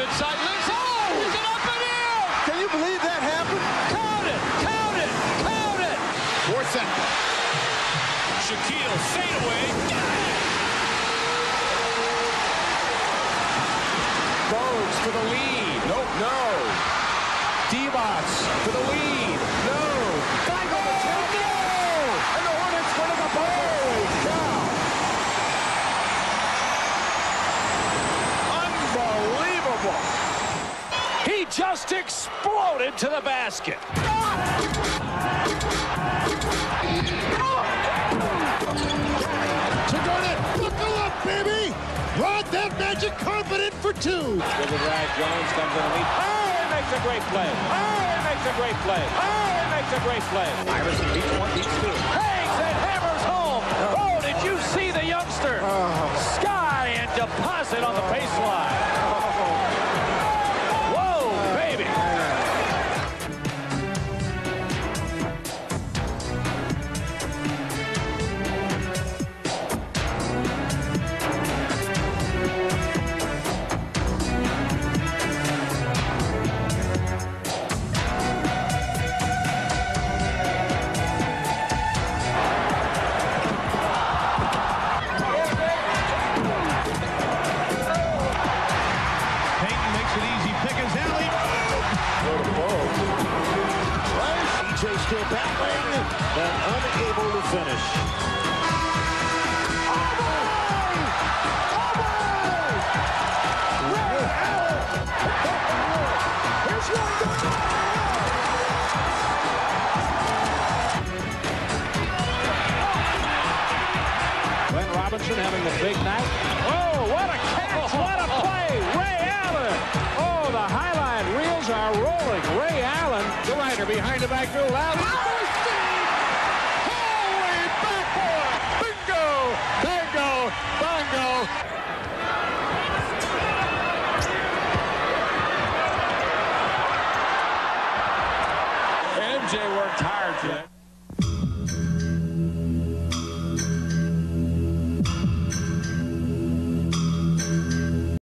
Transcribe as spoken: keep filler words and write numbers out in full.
inside. Lives it. Oh! He's it up and in! Can you believe that happened? Count it! Count it! Count it! Four seconds. Shaquille fade away. Rhodes for the lead. Nope, no. Divac for the lead. No. Five on the champions. And the Hornets winning the ball. Unbelievable. He just exploded to the basket. To go to buckle up, baby. Rod that magic carpet in for two. Good drag. Jones comes underneath. Oh, he makes a great play. Oh, he makes a great play. Oh, he makes a great play. Iverson beats one, beats two. Hangs and hammers home. Oh, did you see the youngster? Sky and deposit on the baseline. Whoa, baby. Still battling and unable to finish. Glenn Robinson having the big night. Oh, what a catch! What a play! Ray Allen! Oh, the highlight reels are rolling. Ray Allen, the rider behind the back field.